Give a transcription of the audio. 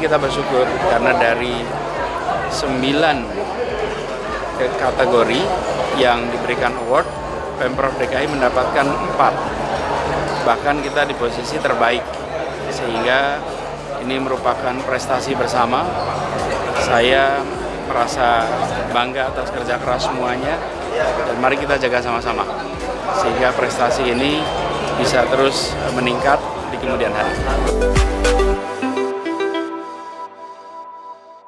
kita bersyukur karena dari 9 kategori yang diberikan award, Pemprov DKI mendapatkan 4. Bahkan kita di posisi terbaik, sehingga ini merupakan prestasi bersama. Saya merasa bangga atas kerja keras semuanya, dan mari kita jaga sama-sama sehingga prestasi ini bisa terus meningkat di kemudian hari.